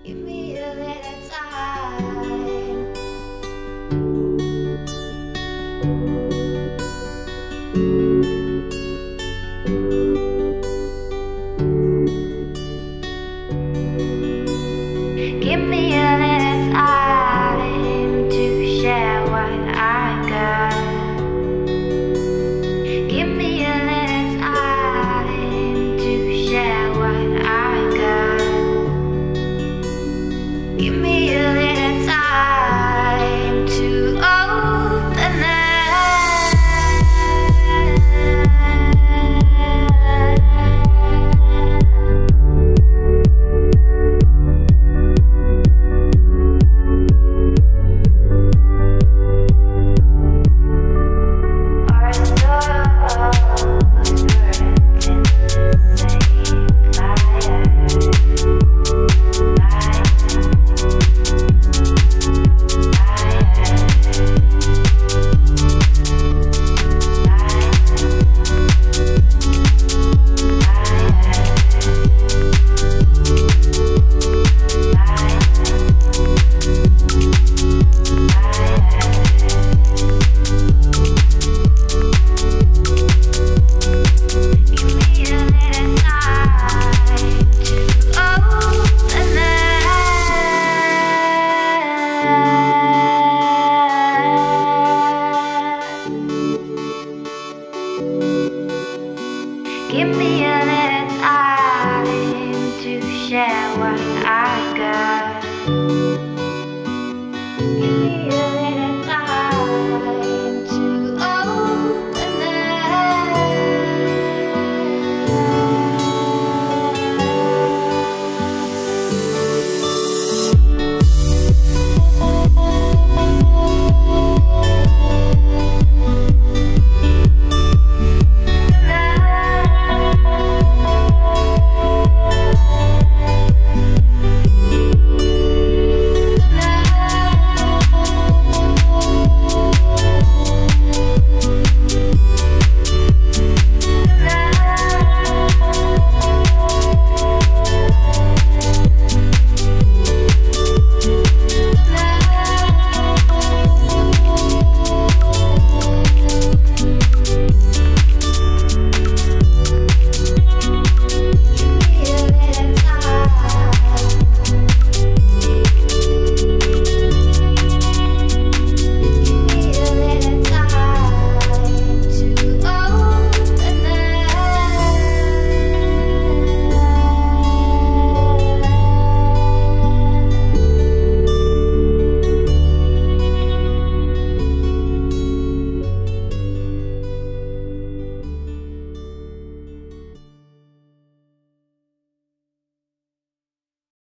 Give me a little time. Give me a little time to share what I got. Give me a little time to share what I got. Give me a little time to open Give me a little time to share what